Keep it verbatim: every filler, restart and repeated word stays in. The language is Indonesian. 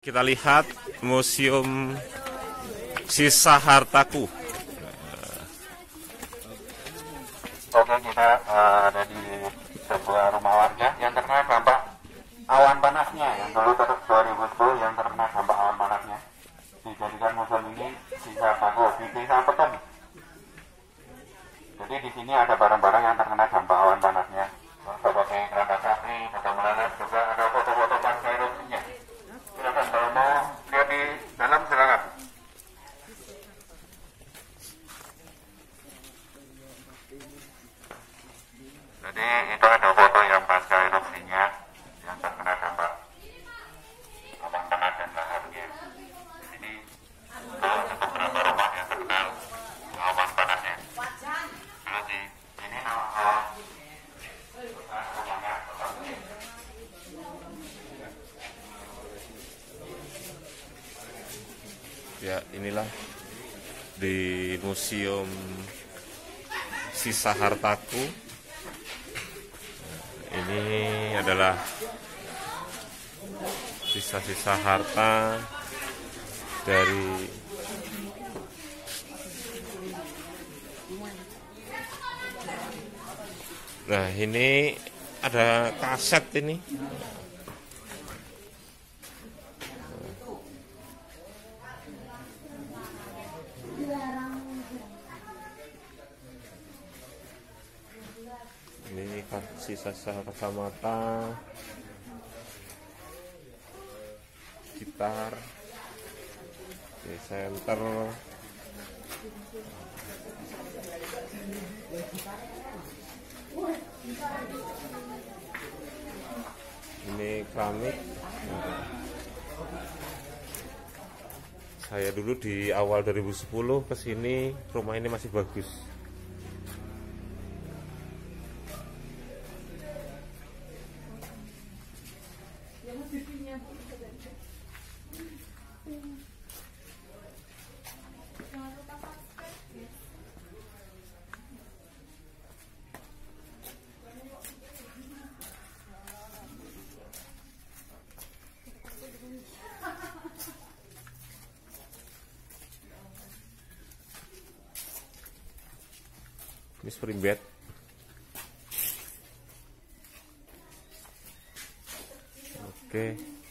Kita lihat Museum Sisa Hartaku. Oke, kita uh, ada di sebuah rumah warga yang terkena dampak awan panasnya, yang dulu tetap dua ribu sepuluh yang terkena dampak awan panasnya. Dijadikan museum ini Sisa Hartaku di Desa Petem. Jadi di sini ada barang-barang yang terkena dampak awan panasnya. Seperti keranda sapi, keranda melarat, juga ada foto-foto pasca erupsinya. Silakan kalau mau lihat di dalam, silakan. Jadi itu ada foto yang pasca erupsinya yang terkena dampak awan panas dan laharnya. Di sini ada beberapa rumah yang terkena awan panasnya. Terus di ini uh, Ya, inilah di Museum Sisa Hartaku. Ini adalah sisa-sisa harta dari Nah, ini ada kaset ini. Ini sisa-sisa kacamata, gitar, di senter, ini keramik. Saya dulu di awal dua ribu sepuluh kesini, rumah ini masih bagus. Ini spring bed. Oke.